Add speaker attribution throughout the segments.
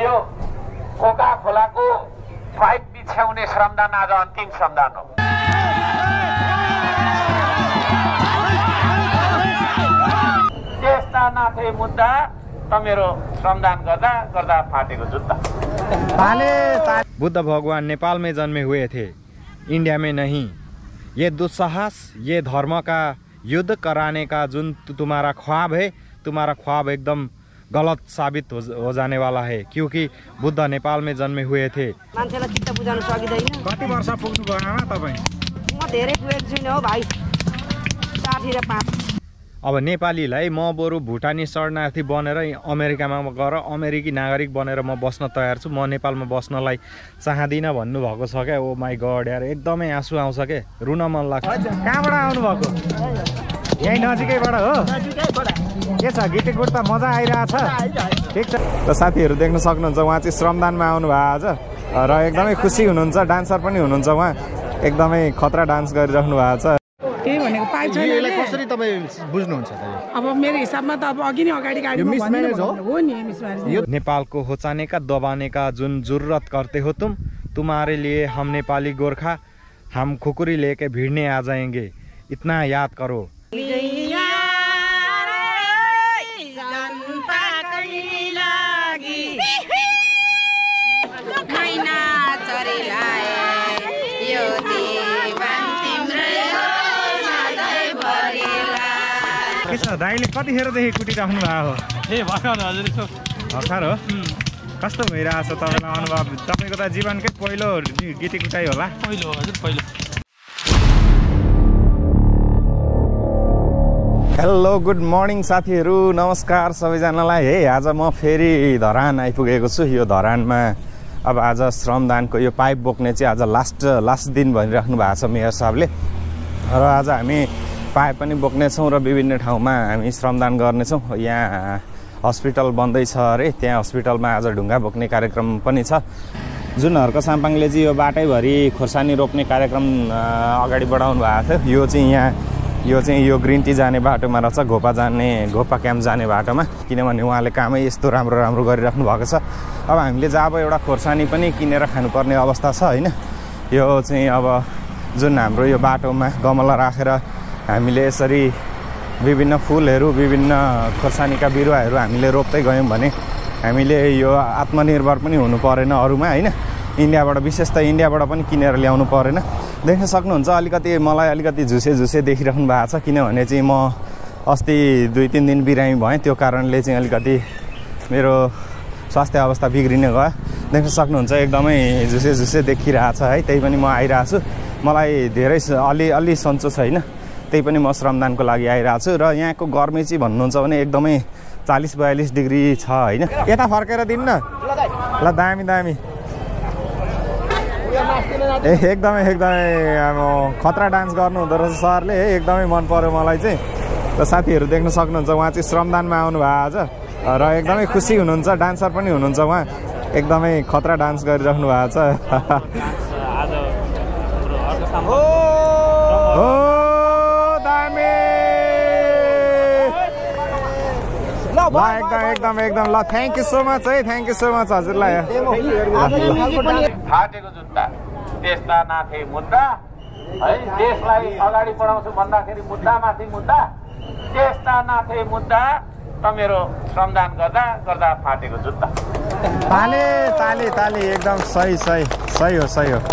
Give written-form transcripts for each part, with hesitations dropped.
Speaker 1: यो कोका खोलाको पाइप बिछ्याउने श्रमदान आज अन्तिम श्रमदान हो। त्यस्ता नाथे मुद्दा त मेरो श्रमदान गर्दा गर्दा फाटेको जुत्ता।
Speaker 2: बुद्ध भगवान नेपाल में जन्मे हुए थे, इंडिया में नहीं। ये दुस्साहस, ये धर्म का युद्ध कराने का जो तुम्हारा ख्वाब है, तुम्हारा ख्वाब एकदम गलत साबित हो जाने वाला है, क्योंकि बुद्ध नेपाल में जन्मे हुए थे।
Speaker 3: मान्छेलाई चित्त बुझाउन सकिदैन।
Speaker 2: कति वर्ष पुग्नु भयो आमा तपाईँ?
Speaker 3: म धेरै पुगेको छुइनँ हो भाइ, 60 र 5।
Speaker 2: अब नेपालीलाई म बरु भुटानी शरणार्थी बनेर अमेरिकामा गएर अमेरिकी नागरिक बनेर म बस्न तयार छु, म नेपालमा बस्नलाई चाहदिनँ भन्नुभएको छ क्या। ओ माई गड यार, एकदमै आँसु आउँछ के, रुन मन लाग्छ। कहाँबाट आउनुभएको? यही नजिकैबाट हो? के छ गिटिकुट त मजा आइरहेछ? ठिक छ। त साथीहरू देख्न सक्नुहुन्छ उहाँ चाहिँ श्रमदानमा आउनु भयो आज र एकदमै खुसी हुनुहुन्छ। डान्सर पनि हुनुहुन्छ उहाँ, एकदमै खतरा डान्स गरिराख्नु भएको छ।
Speaker 4: त्यही भनेको पाइप छैन।
Speaker 2: यसलाई कसरी तपाईँ बुझ्नुहुन्छ त?
Speaker 4: अब मेरो हिसाबमा त अब अघि नै अगाडि गाडी हो नि मिसम्यारेज।
Speaker 2: नेपाल को होचाने का दबाने का जुन जरूरत करते हो तुम, तुम्हारे लिए हम नेपाली गोरखा हम खुकुरी लेके भिड़ने आ जाएंगे, इतना याद करो। दाइले कतिखेरदेखि कुटिराख्नु भएको हो?
Speaker 5: भर्खर हजुर,
Speaker 2: भर्खर हो? कस्तो भइरहेछ तपाईँलाई अनुभव? तपाईँको त जीवनकै पहिलो गिटी कुटाइ होला?
Speaker 5: पहिलो हजुर, पहिलो।
Speaker 2: हेलो गुड मर्निङ साथीहरू, नमस्कार सबैजनालाई। है आज म फेरि धरान आइपुगेको छु। यो धरानमा अब आज श्रमदानको यो पाइप बोक्ने चाहिँ आज लास्ट दिन भनिराख्नु भएको छ मेयर साहबले। र आज हामी पाइप पनि बोक्नेछौँ र विभिन्न ठाउँमा हामी श्रमदान गर्नेछौँ। यहाँ हस्पिटल बन्दैछ अरे, त्यहाँ हस्पिटलमा आज ढुङ्गा बोक्ने कार्यक्रम पनि छ। जुन हर्क साम्पाङले चाहिँ यो बाटैभरि खोर्सानी रोप्ने कार्यक्रम अगाडि बढाउनु भएको थियो, यो चाहिँ यो ग्रिन टी जाने बाटोमा रहेछ, घोपा क्याम्प जाने बाटोमा। किनभने उहाँले कामै यस्तो राम्रो गरिराख्नु भएको छ। अब हामीले जब एउटा खोर्सानी पनि किनेर खानुपर्ने अवस्था छ होइन। यो चाहिँ अब जुन हाम्रो यो बाटोमा गमला राखेर हामीले यसरी विभिन्न फुलहरू, विभिन्न खोर्सानीका बिरुवाहरू हामीले रोप्दै गयौँ भने हामीले यो आत्मनिर्भर पनि हुनु परेन अरूमा होइन। इन्डियाबाट, विशेष त इन्डियाबाट पनि किनेर ल्याउनु परेन। देख्न सक्नुहुन्छ अलिकति मलाई अलिकति झुसे देखिराख्नु भएको छ, किनभने चाहिँ म अस्ति 2-3 दिन बिरामी भएँ। त्यो कारणले चाहिँ अलिकति मेरो स्वास्थ्य अवस्था बिग्रिने गयो। देख्न सक्नुहुन्छ एकदमै झुसे देखिरहेछ है। त्यही पनि म आइरहेको छु। मलाई धेरै अलि सन्चो छैन, त्यही पनि म श्रमदानको लागि आइरहेको छु। र यहाँको गर्मी चाहिँ भन्नुहुन्छ भने एकदमै 40-42 डिग्री छ होइन। यता फर्केर दिन्न ल, दामी एकदमै अब खतरा डान्स गर्नु हुँदो रहेछ सरले है, एकदमै मन पर्यो मलाई चाहिँ। र साथीहरू देख्न सक्नुहुन्छ उहाँ चाहिँ श्रमदानमा आउनु भयो आज र एकदमै खुसी हुनुहुन्छ। डान्सर पनि हुनुहुन्छ उहाँ, एकदमै खतरा डान्स गरिराख्नु भएको छ। एकदम ल, थ्याङ्क यू सो मच है, थ्याङ्क यू सो मच हजुरलाई।
Speaker 1: फाटेको जुत्ता, त्यस्ता नाथे मुद्दा है, देशलाई अगाडि बढाउँछु भन्दाखेरि मुद्दामाथि मुद्दा, त्यस्ता नाथे मुद्दा त मेरो श्रमदान गर्दा गर्दा फाटेको जुत्ता।
Speaker 2: ताली एकदम सही हो।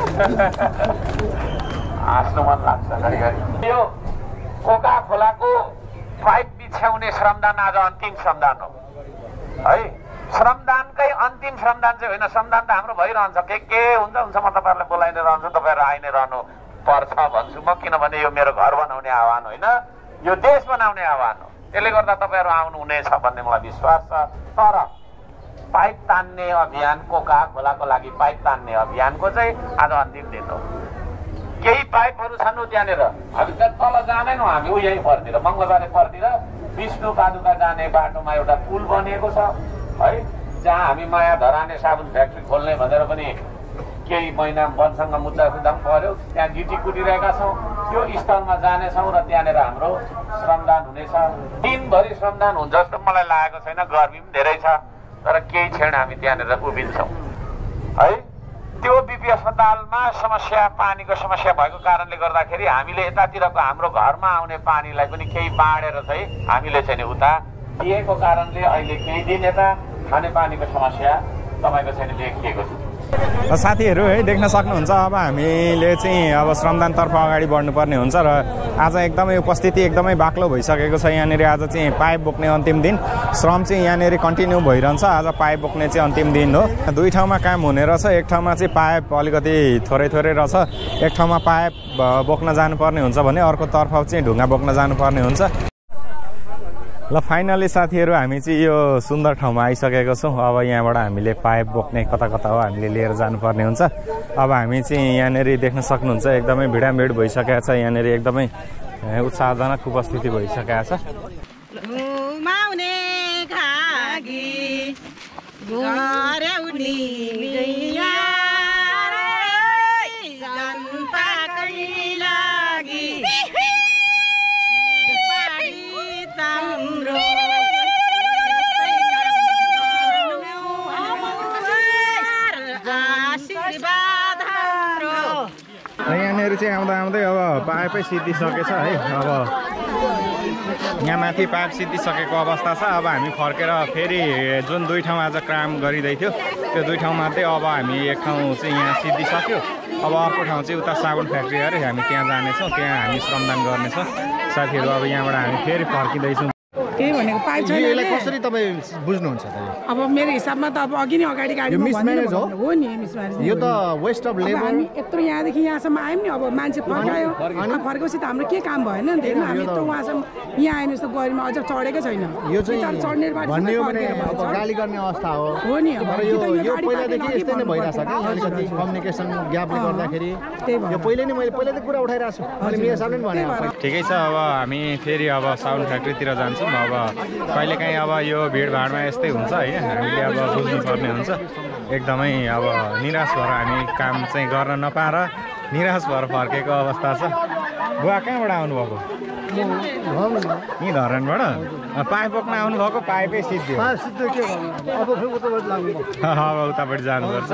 Speaker 1: हाँस्नु मन लाग्छ घरिघरि। यो कोका खोलाको पाइप बिछ्याउने श्रमदान आज अन्तिम श्रमदान हो है। श्रमदानकै अन्तिम श्रमदान चाहिँ होइन, श्रमदान त हाम्रो भइरहन्छ। के हुन्छ म तपाईँहरूलाई बोलाइ नै रहन्छु, तपाईँहरू आइ नै रहनु पर्छ भन्छु म। किनभने यो मेरो घर बनाउने आह्वान होइन, यो देश बनाउने आह्वान हो। त्यसले गर्दा तपाईँहरू आउनु हुनेछ भन्ने मलाई विश्वास छ। तर पाइप तान्ने अभियान, कोका खोलाको लागि पाइप तान्ने अभियानको चाहिँ आज अन्तिम दिन हो। केही पाइपहरू छन् त्यहाँनिर, हामी त तल जाँदैनौँ। हामी यही परतिर, मङ्गलबारे परतिर विष्णु पादुका जाने बाटोमा एउटा पुल बनिएको छ है, जहाँ हामी माया धराने साबुन फ्याक्ट्री खोल्ने भनेर पनि केही महिना वनसँग मुद्दा पर्यो। त्यहाँ गिटी कुटिरहेका छौँ। त्यो स्थलमा जानेछौँ र त्यहाँनिर हाम्रो श्रमदान हुनेछ। दिनभरि श्रमदान हुन्छ जस्तो मलाई लागेको छैन। गर्मी पनि धेरै छ, तर केही क्षण हामी त्यहाँनिर उभिन्छौँ है। त्यो बिपी अस्पतालमा समस्या, पानीको समस्या भएको कारणले गर्दाखेरि हामीले यतातिरको हाम्रो घरमा आउने पानीलाई पनि केही बाँडेर चाहिँ हामीले चाहिँ उता दिएको कारणले अहिले केही दिन यता खानेपानीको समस्या तपाईँको चाहिँ देखिएको छ।
Speaker 2: साथीहरू है, देख्न सक्नुहुन्छ अब हामीले चाहिँ अब श्रमदानतर्फ अगाडि बढ्नुपर्ने हुन्छ र आज एकदमै उपस्थिति एकदमै बाक्लो भइसकेको छ। यहाँनिर आज चाहिँ पाइप बोक्ने अन्तिम दिन, श्रम चाहिँ यहाँनिर कन्टिन्यू भइरहन्छ। आज पाइप बोक्ने चाहिँ अन्तिम दिन हो। दुई ठाउँमा काम हुने रहेछ। एक ठाउँमा चाहिँ पाइप अलिकति थोरै रहेछ, एक ठाउँमा पाइप बोक्न जानुपर्ने हुन्छ भने अर्कोतर्फ चाहिँ ढुङ्गा बोक्न जानुपर्ने हुन्छ। ल फाइनली साथीहरू हामी चाहिँ यो सुन्दर ठाउँमा आइसकेको छौँ। अब यहाँबाट हामीले पाइप बोक्ने कता कता हो हामीले लिएर जानुपर्ने हुन्छ। अब हामी चाहिँ यहाँनिर देख्न सक्नुहुन्छ एकदमै भिडाभिड भइसकेको छ। यहाँनिर एकदमै उत्साहजनक उपस्थिति भइसकेको छ। यहाँनिर चाहिँ आउँदा आउँदै अब पाइपै सिद्धिसकेछ है। अब यहाँ माथि पाइप सिद्धिसकेको अवस्था छ। अब हामी फर्केर फेरि जुन दुई ठाउँ आज काम गरिँदै थियो त्यो दुई ठाउँमध्ये अब हामी एक ठाउँ चाहिँ यहाँ सिद्धिसक्यो। अब अर्को ठाउँ चाहिँ उता साबुन फ्याक्ट्री अरे हामी त्यहाँ जानेछौँ, त्यहाँ हामी श्रमदान गर्नेछौँ साथीहरू। अब यहाँबाट हामी फेरि फर्किँदैछौँ।
Speaker 4: त्यही भनेको पाइप छैन।
Speaker 6: यसलाई कसरी तपाईँ बुझ्नुहुन्छ त?
Speaker 4: अब मेरो हिसाबमा त अब अघि नै अगाडि गाडी
Speaker 6: मिसम्यानेज हो
Speaker 4: नि। मिसम्यानेज
Speaker 6: यो त वेस्ट अफ लेबर।
Speaker 4: हामी यत्रो यहाँदेखि यहाँसम्म आयौँ नि। अब मान्छे फर्कायो, फर्केपछि त हाम्रो के काम भएन नि त। हेर्नु हामी यत्रो वहाँसम्म यहाँ आएन जस्तो गरीमा अझ चढेकै छैन।
Speaker 6: यो चाहिँ
Speaker 4: चढ्ने
Speaker 6: भन्ने हो भने अब गाली गर्ने अवस्था हो
Speaker 4: नि।
Speaker 6: तर यो पहिलादेखि यस्तै नै भइरहेछ कि अलिकति कम्युनिकेसन ग्यापले गर्दाखेरि। यो पहिले नै मैले पहिला त कुरा उठाइरहेको छु। मैले मेरो सामने पनि भने
Speaker 2: ठिकै छ। अब हामी फेरि अब साउन्ड फ्याक्ट्रीतिर जान्छौँ। अब कहिलेकाहीँ अब यो भिडभाडमा यस्तै हुन्छ होइन, हामीले अब बुझ्नुपर्ने हुन्छ। एकदमै अब निराश भएर हामी काम चाहिँ गर्न नपाएर निराश भएर फर्केको अवस्था छ। बुवा कहाँबाट आउनुभएको? यहीँ धरानबाट पाइप बोक्न आउनुभएको? पाइपै सिद्धि अब उतापट्टि जानुपर्छ।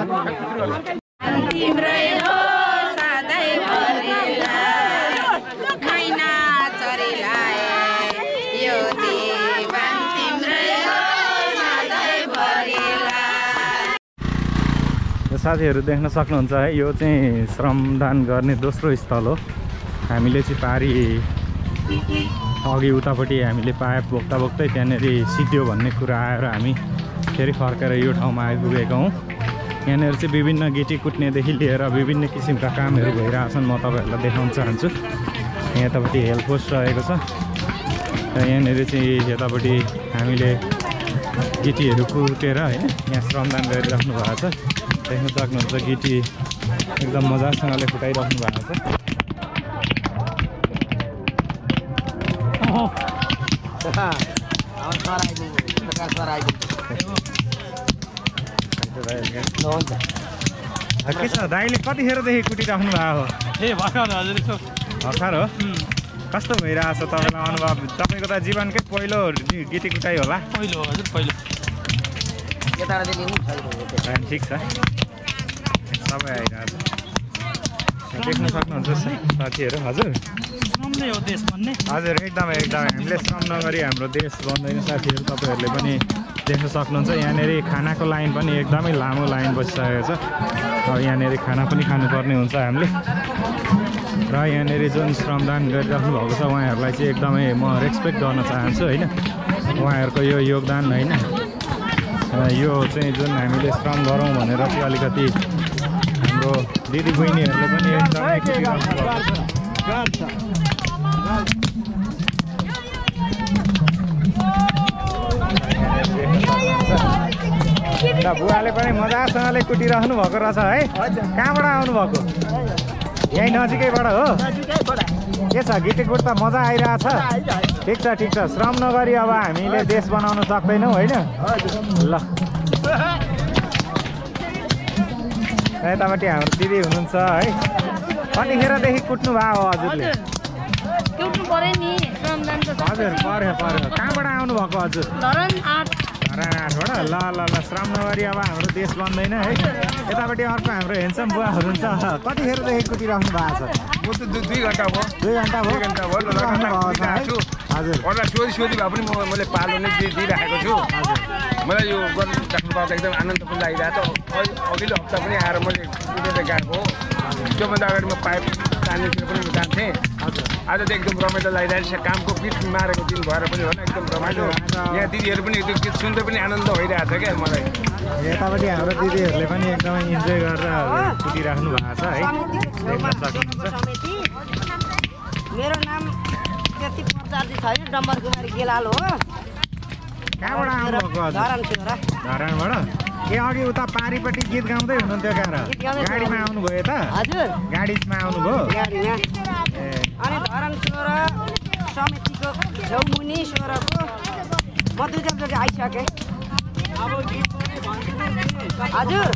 Speaker 2: साथीहरू देख्न सक्नुहुन्छ है, यो चाहिँ श्रमदान गर्ने दोस्रो स्थल हो। हामीले चाहिँ पारी अघि उतापट्टि हामीले पाइप बोक्दा बोक्दै त्यहाँनिर सिद्धियो भन्ने कुरा आएर हामी फेरि फर्केर यो ठाउँमा आइपुगेका हौँ। यहाँनिर चाहिँ विभिन्न गिटी कुट्नेदेखि लिएर विभिन्न किसिमका कामहरू भइरहेछन्। म तपाईँहरूलाई देखाउन चाहन्छु। यतापट्टि हेल्प पोस्ट रहेको छ र यहाँनिर चाहिँ यतापट्टि हामीले गिटीहरू कुटेर होइन यहाँ श्रमदान गरिराख्नु भएको छ। देख्न सक्नुहुन्छ गिटी एकदम मजासँगले फुटाइराख्नु भएको छ। के छ दाइले कतिखेरदेखि कुटिराख्नु भएको? भर्खर हो। कस्तो भइरहेछ तपाईँलाई अनुभव? तपाईँको त जीवनकै पहिलो गिटी कुटाइ होला?
Speaker 5: पहिलो हजुर, पहिलो।
Speaker 2: ठिक छ, सबै आइरहेछ। देख्न सक्नुहुन्छ साथीहरू। हजुर हजुर एकदमै एकदमै हामीले श्रम नगरी हाम्रो देश बन्दैन साथीहरू। तपाईँहरूले पनि देख्न सक्नुहुन्छ यहाँनिर खानाको लाइन पनि एकदमै लामो लाइन बसिसकेको छ। अब यहाँनिर खाना पनि खानुपर्ने हुन्छ हामीले। र यहाँनिर जुन श्रमदान गरिराख्नु भएको छ उहाँहरूलाई चाहिँ एकदमै म रेस्पेक्ट गर्न चाहन्छु होइन। उहाँहरूको यो योगदान होइन, यो चाहिँ जुन हामीले श्रम गरौँ भनेर चाहिँ अलिकति हाम्रो दिदी बहिनीहरूले पनि एकदमै कुटिराख्नु भएको छ। बुवाले पनि मजासँगले कुटिराख्नु भएको रहेछ है। कहाँबाट आउनुभएको? यहीँ नजिकैबाट हो? के छ गिटी कुट्दा मजा आइरहेछ? ठिक छ ठिक छ। श्रम नगरी अब हामीले देश बनाउन सक्दैनौँ होइन। ल यतापट्टि हाम्रो दिदी हुनुहुन्छ है। कतिखेरदेखि कुट्नु भयो हजुरले?
Speaker 7: कुट्नु पर्यो नि श्रमदान त।
Speaker 2: हजुर पर्यो पर्यो। कहाँबाट आउनुभएको हजुर?
Speaker 7: धरान 8।
Speaker 2: धरान 8बाट ल ल ल श्रम नगरी अब हाम्रो देश बन्दैन है। यतापट्टि अर्को हाम्रो हेन्सम बुवाहरू हुन्छ। कतिखेरदेखि कुदिराख्नु भएको छ?
Speaker 7: म त 2 घन्टा भयो।
Speaker 2: 2 घन्टा भयो।
Speaker 7: 2 घन्टा भयो।
Speaker 2: हजुर
Speaker 7: अरूलाई सोधी भए पनि मैले पालो नै दिइराखेको छु। मलाई यो गर्नु राख्नुपर्दा एकदम आनन्द पनि लागिरहेको छ। अघिल्लो हप्ता पनि आएर मैले कुदेर गएको हो। त्योभन्दा अगाडि म पाइप तान्नेतिर पनि जान्थेँ। आज त एकदम रमाइलो लागिरहेको छ। कामको पिठ मारेको दिन भएर पनि होला एकदम रमाइलो। यहाँ दिदीहरू पनि एकदम गीत सुन्दै पनि आनन्द भइरहेको छ क्या मलाई।
Speaker 2: यतापट्टि हाम्रो दिदीहरूले पनि एकदमै इन्जोय गरेर कुदिराख्नु भएको छ है, देख्न सक्नुहुन्छ।
Speaker 3: मेरो नाम त्यति प्रचार्जी छैन, डम्बर कुमारी गेलाल हो।
Speaker 2: कहाँबाट आउनुभएको? धरानबाट। ए अघि उता पारीपट्टि गीत गाउँदै हुनुहुन्थ्यो कहाँ र? गाडीमा आउनुभयो त?
Speaker 3: हजुर
Speaker 2: गाडीमा आउनुभयो?
Speaker 3: गाडीमा। अनि धरान सोह्र समितिको छेउमुनि सोह्रको म 2 चोटि आइसकेँ। हजुर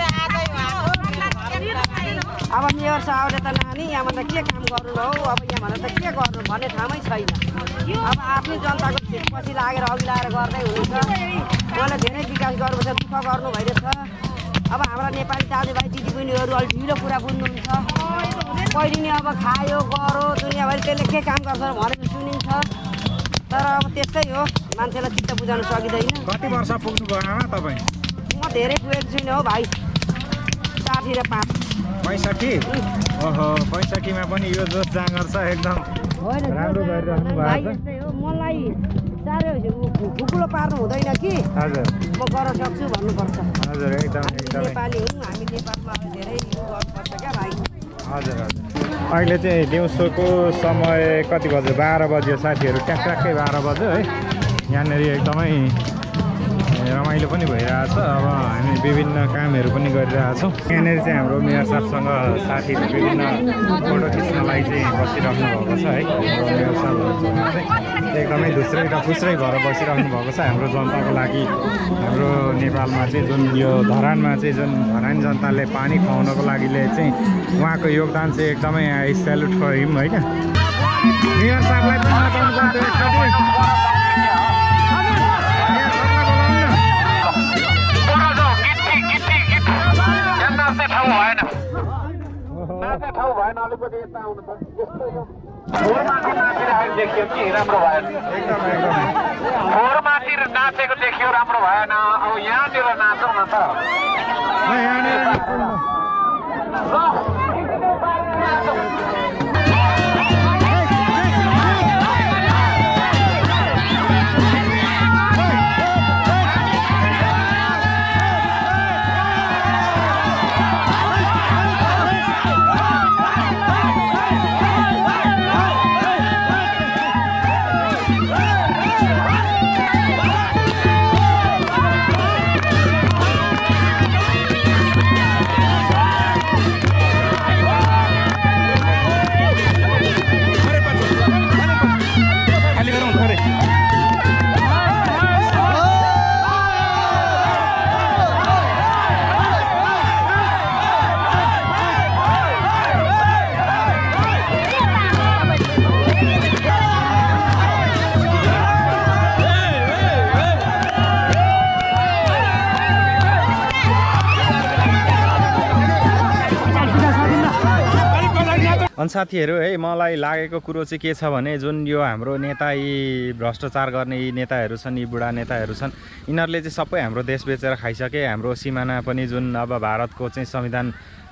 Speaker 3: अब मेयर साहबले त नानी यहाँबाट के काम गर्नु हौ, अब यहाँबाट त के गर्नु भन्ने ठाउँमै छैन। अब आफ्नै जनताको पछि लागेर अघि लाएर गर्दै हुनुहुन्छ। उहाँले धेरै विकास गर्नुपर्छ, दुःख गर्नु भइरहेछ। अब हाम्रा नेपाली दाजुभाइ दिदीबहिनीहरू अलि ढिलो कुरा बुझ्नुहुन्छ। पहिले नि अब खायो गरो दुनियाँभरि त्यसले के काम गर्छ भनेर सुनिन्छ। तर अब त्यस्तै हो, मान्छेलाई चित्त बुझाउन सकिँदैन।
Speaker 2: कति वर्ष पुग्नुभयो आमा तपाईँ?
Speaker 3: म धेरै पुगेको छुइनँ हौ भाइ, 60 र 5।
Speaker 2: 65? ओहो 65मा पनि यो जोस जाँगर छ एकदम राम्रो गरिरहनु भएको छ।
Speaker 3: मलाई साह्रै खुकुलो पार्नु हुँदैन कि।
Speaker 2: हजुर
Speaker 3: म गर्न सक्छु भन्नुपर्छ।
Speaker 2: हजुर एकदम एकदमै
Speaker 3: नेपाली हौँ, हामी नेपालमा धेरै गर्नुपर्छ क्या भाइ।
Speaker 2: हजुर हजुर। अहिले चाहिँ दिउँसोको समय कति बज्यो? 12 बज्यो साथीहरू, ट्याक्कै 12 बज्यो है। यहाँनिर एकदमै रमाइलो पनि भइरहेछ। अब हामी विभिन्न कामहरू पनि गरिरहेछौँ। यहाँनिर चाहिँ हाम्रो मेयर साहबसँग साथीहरू विभिन्न फोटो खिच्नलाई चाहिँ बसिराख्नु भएको छ है। मेयर साहबहरूसँग चाहिँ एकदमै धुस्रै र खुस्रै भएर बसिराख्नु भएको छ हाम्रो जनताको लागि। हाम्रो नेपालमा चाहिँ जुन यो धरानमा चाहिँ जुन धरान जनताले पानी खुवाउनको लागिले चाहिँ उहाँको योगदान चाहिँ एकदमै आई सेल्युट फर हिम होइन। मेयर साहबलाई पनि बताउनु पर्छ एकचोटि।
Speaker 1: ठाउँ भएन, अलिकति यता आउनु त। फोहोरमाथि नाचिरहेको देखियो कि राम्रो भएन। फोहोरमाथि नाचेको देखियो राम्रो भएन। अब यहाँतिर नाचौँ न त।
Speaker 2: अनि साथीहरू है, मलाई लागेको कुरो चाहिँ के छ भने जुन यो हाम्रो नेता यी भ्रष्टाचार गर्ने यी नेताहरू छन्, यी बुढा नेताहरू छन्, यिनीहरूले चाहिँ सबै हाम्रो देश बेचेर खाइसके। हाम्रो सिमाना पनि जुन अब भारतको चाहिँ संविधान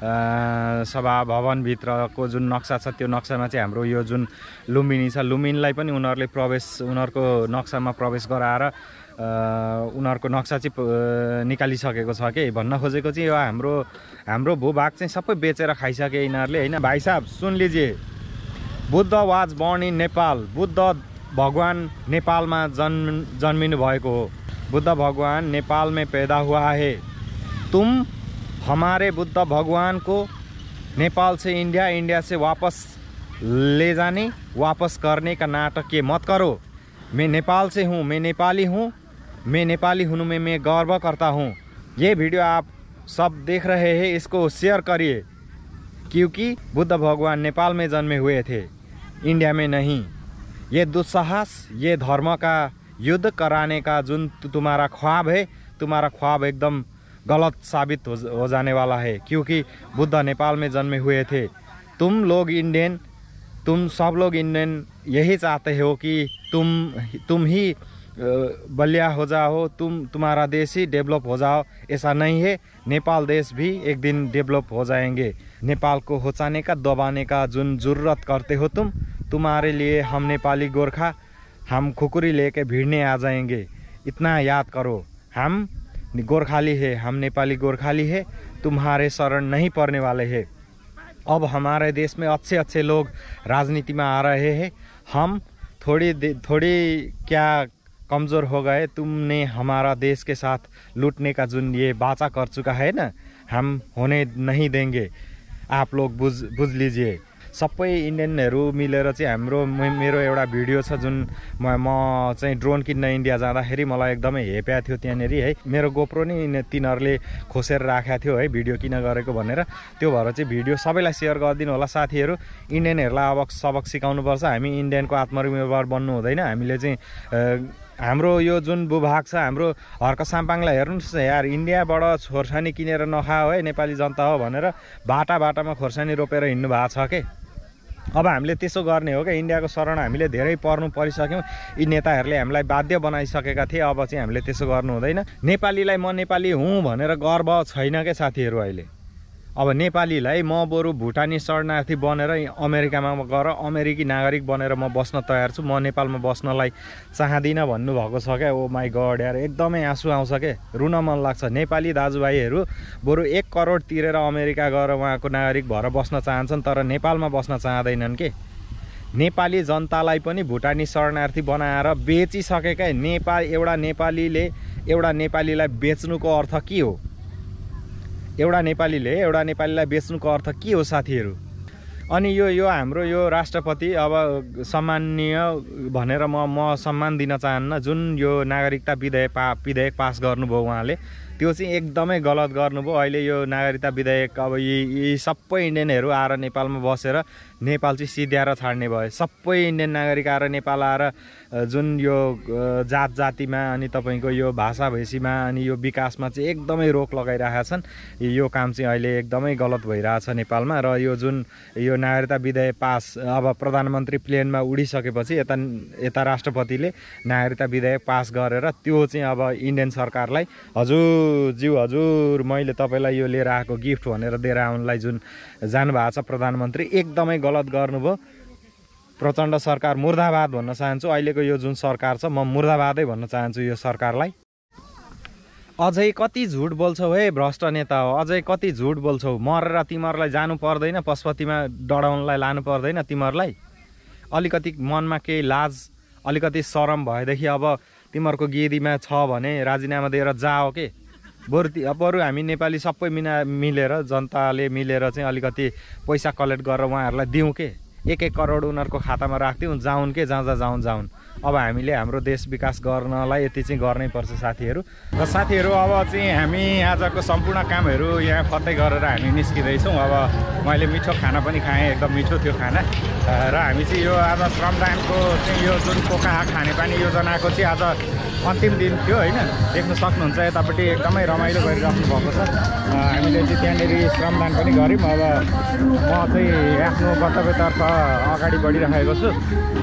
Speaker 2: सभा भवनभित्रको जुन नक्सा छ त्यो नक्सामा चाहिँ हाम्रो यो जुन लुम्बिनी छ, लुम्बिनीलाई पनि उनीहरूले उनीहरूको नक्सामा प्रवेश गराएर उनीहरूको नक्सा चाहिँ निकालिसकेको छ कि भन्न खोजेको चाहिँ यो हाम्रो भूभाग चाहिँ सबै बेचेर खाइसके यिनीहरूले होइन। भाइ साहब सुन लीजिए, Buddha was born in Nepal. Buddha भगवान नेपालमा जन्मिनु भएको हो। बुद्ध भगवान नेपाल में पैदा हुआ है। तुम हमारे बुद्ध भगवान को नेपाल से इंडिया, इंडिया से वापस ले जाने, वापस करने का नाटक ये मत करो। मैं नेपाल से हूँ, मैं नेपाली हूँ, मैं नेपाली होने में मैं गर्व करता हूँ। ये वीडियो आप सब देख रहे हैं, इसको शेयर करिए, क्योंकि बुद्ध भगवान नेपाल में जन्मे हुए थे, इंडिया में नहीं। ये दुस्साहस, ये धर्म का युद्ध कराने का जुन तुम्हारा ख्वाब है, तुम्हारा ख्वाब एकदम गलत साबित हो जाने वाला है, क्योंकि बुद्ध नेपाल में जन्मे हुए थे। तुम लोग इंडियन, तुम सब लोग इंडियन यही चाहते हो कि तुम ही बलिया हो जाओ, तुम्हारा देश ही डेवलप हो जाओ। ऐसा नहीं है, नेपाल देश भी एक दिन डेवलप हो जाएंगे। नेपाल को होचाने का, दबाने का जुन जरूरत करते हो तुम्हारे लिए हम नेपाली गोरखा, हम खुकुरी लेके भिड़ने आ जाएंगे। इतना याद करो, हम गोरखाली है, हम नेपाली गोरखाली है, तुम्हारे शरण नहीं पड़ने वाले हैं। अब हमारे देश में अच्छे अच्छे लोग राजनीति में आ रहे हैं। हम थोड़ी क्या कमज़ोर हो गए, तुमने हमारा देश के साथ लूटने का जुन ये वाचा कर चुका है ना, हम होने नहीं देंगे। आप लोग बुझ लीजिए। सबै इन्डियनहरू मिलेर चाहिँ मेरो एउटा भिडियो छ जुन म चाहिँ ड्रोन किन्न इन्डिया जाँदाखेरि मलाई एकदमै हेप्या थियो त्यहाँनेरि है। मेरो गोप्रो नि तिनीहरूले खोसेर राखेको थियो है भिडियो किन गरेको भनेर। त्यो भएर चाहिँ भिडियो सबैलाई सेयर गरिदिनु होला साथीहरू। इन्डियनहरूलाई अब सबक सिकाउनुपर्छ। हामी इन्डियनको आत्मनिर्भर बन्नु हुँदैन। हामीले चाहिँ हाम्रो यो जुन भूभाग छ, हाम्रो हर्क साम्पाङलाई हेर्नुहोस् यार, इन्डियाबाट खोर्सानी किनेर नखाओ है नेपाली जनता हो भनेर बाटामा खोर्सानी रोपेर हिँड्नु भएको छ के। अब हामीले त्यसो गर्ने हो क्या। इन्डियाको शरण हामीले धेरै परिसक्यौँ। यी नेताहरूले हामीलाई बाध्य बनाइसकेका थिए। अब चाहिँ हामीले त्यसो गर्नु हुँदैन। नेपालीलाई म नेपाली हुँ भनेर गर्व छैन क्या साथीहरू। अहिले अब नेपालीलाई म बरु भुटानी शरणार्थी बनेर अमेरिकामा गएर अमेरिकी नागरिक बनेर म बस्न तयार छु, म नेपालमा बस्नलाई चाहदिनँ भन्नुभएको छ क्या। ओ माई गड यार, एकदमै आँसु आउँछ क्या, रुन मन लाग्छ। नेपाली दाजुभाइहरू बरु 1 करोड तिरेर अमेरिका गएर उहाँको नागरिक भएर बस्न चाहन्छन्, तर नेपालमा बस्न चाहँदैनन् के। नेपाली जनतालाई पनि भुटानी शरणार्थी बनाएर बेचिसकेका। एउटा नेपालीलाई बेच्नुको अर्थ के हो? एउटा नेपालीलाई बेच्नुको अर्थ के हो साथीहरू? अनि यो हाम्रो यो राष्ट्रपति अब सम्माननीय भनेर म सम्मान दिन चाहन्न। जुन यो नागरिकता विधेयक पास गर्नुभयो उहाँले, त्यो चाहिँ एकदमै गलत गर्नुभयो। अहिले यो नागरिकता विधेयक अब यी सबै इन्डियनहरू आएर नेपालमा बसेर नेपाल चाहिँ सिध्याएर छाड्ने भयो। सबै इन्डियन नागरिक आएर नेपाल आएर जुन यो जातिमा अनि तपाईँको यो भाषा भैसीमा अनि यो विकासमा चाहिँ एकदमै रोक लगाइरहेका छन्। यो काम चाहिँ अहिले एकदमै गलत भइरहेछ नेपालमा। र यो जुन यो नागरिकता विधेयक पास अब प्रधानमन्त्री प्लेनमा उडिसकेपछि यता राष्ट्रपतिले नागरिकता विधेयक पास गरेर त्यो चाहिँ अब इन्डियन सरकारलाई हजुर मैले तपाईँलाई यो लिएर आएको गिफ्ट भनेर दिएर आउनलाई जुन जानुभएको छ प्रधानमन्त्री, एकदमै गलत गर्नुभयो। प्रचण्ड सरकार मुर्दाबाद भन्न चाहन्छु। अहिलेको यो जुन सरकार छ म मुर्दाबादै भन्न चाहन्छु यो सरकारलाई। अझै कति झुट बोल्छौ हे भ्रष्ट नेता हो, अझै कति झुट बोल्छौ। मरेर तिमीहरूलाई जानु पर्दैन, पशुपतिमा डढाउनलाई लानु पर्दैन तिमीहरूलाई? अलिकति मनमा केही लाज, अलिकति शरम भएदेखि अब तिमीहरूको गिरीमा छ भने राजीनामा दिएर जाओ के। बरु हामी नेपाली सबै मिलेर जनताले मिलेर चाहिँ अलिकति पैसा कलेक्ट गरेर उहाँहरूलाई दिउँ के। 1-1 करोड उनीहरूको खातामा राखिदिउँ, जाउन् के, जहाँ जाउन्। अब हामीले हाम्रो देश विकास गर्नलाई यति चाहिँ गर्नै पर्छ साथीहरू। र साथीहरू अब चाहिँ हामी आजको सम्पूर्ण कामहरू यहाँ फत्तै गरेर हामी निस्किँदैछौँ। अब मैले मिठो खाना पनि खाएँ, एकदम मिठो थियो खाना। र हामी चाहिँ यो आज श्रमदानको चाहिँ यो जुन पोखा खानेपानी योजनाको चाहिँ आज अन्तिम दिन थियो होइन। देख्न सक्नुहुन्छ यतापट्टि एकदमै रमाइलो गरिराख्नु भएको छ। हामीले चाहिँ त्यहाँनिर श्रमदान पनि गऱ्यौँ। अब म चाहिँ आफ्नो गन्तव्यतर्फ अगाडि बढिरहेको छु।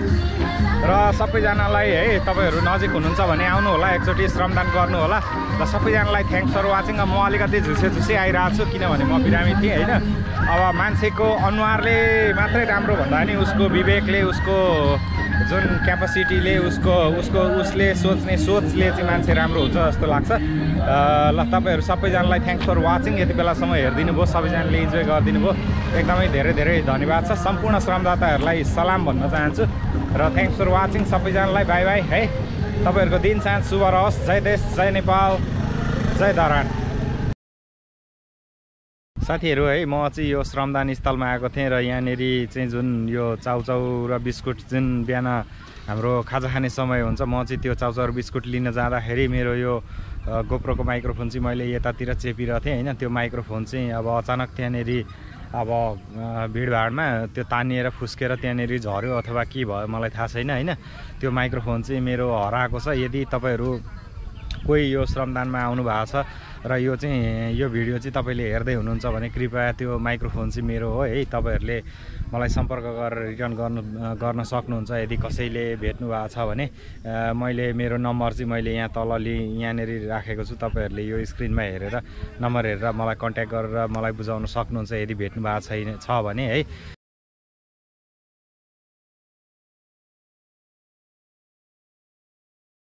Speaker 2: र सबैजनालाई है, तपाईँहरू नजिक हुनुहुन्छ भने आउनु होला, एकचोटि श्रमदान गर्नु होला। र सबैजनालाई थ्याङ्क्स फर वाचिङ। म अलिकति झुसे आइरहेको छु किनभने म बिरामी थिएँ होइन। अब मान्छेको अनुहारले मात्रै राम्रो भन्दा नि उसको विवेकले, उसको जुन क्यापासिटीले, उसले सोच्ने सोचले चाहिँ मान्छे राम्रो हुन्छ जस्तो लाग्छ। ल तपाईँहरू सबैजनालाई थ्याङ्क्स फर वाचिङ। यति बेलासम्म हेरिदिनु भयो, सबैजनाले इन्जोय गरिदिनु भयो, एकदमै धेरै धन्यवाद छ। सम्पूर्ण श्रमदाताहरूलाई सलाम भन्न चाहन्छु र थ्याङ्क्स फर वाचिङ सबैजनालाई। बाई बाई है। तपाईँहरूको दिन साँझ शुभ रहोस्। जय देश, जय नेपाल, जय धरान। साथीहरू है, म चाहिँ यो श्रमदान स्थलमा आएको थिएँ र यहाँनिर चाहिँ जुन यो चाउचाउ र बिस्कुट जुन बिहान हाम्रो खाजा खाने समय हुन्छ, म चाहिँ त्यो चाउचाउ र बिस्कुट लिन जाँदाखेरि मेरो यो गोप्रोको माइक्रोफोन चाहिँ मैले यतातिर चेपिरहेको थिएँ होइन। त्यो माइक्रोफोन चाहिँ अब अचानक त्यहाँनिर अब भिडभाडमा त्यो तानिएर फुस्केर त्यहाँनिर झऱ्यो अथवा के भयो मलाई थाहा छैन होइन। त्यो माइक्रोफोन चाहिँ मेरो हराएको छ। यदि तपाईँहरू कोही यो श्रमदानमा आउनु भएको छ र यो भिडियो चाहिँ तपाईँले हेर्दै हुनुहुन्छ भने कृपया त्यो माइक्रोफोन चाहिँ मेरो हो है, तपाईँहरूले मलाई सम्पर्क गरेर रिटर्न गर्न सक्नुहुन्छ। यदि कसैले भेट्नु भएको छ भने मैले मेरो नम्बर चाहिँ मैले यहाँ तल यहाँनिर राखेको छु। तपाईँहरूले यो स्क्रिनमा हेरेर नम्बर हेरेर मलाई कन्ट्याक्ट गरेर मलाई बुझाउन सक्नुहुन्छ यदि भेट्नु भएको छ भने है।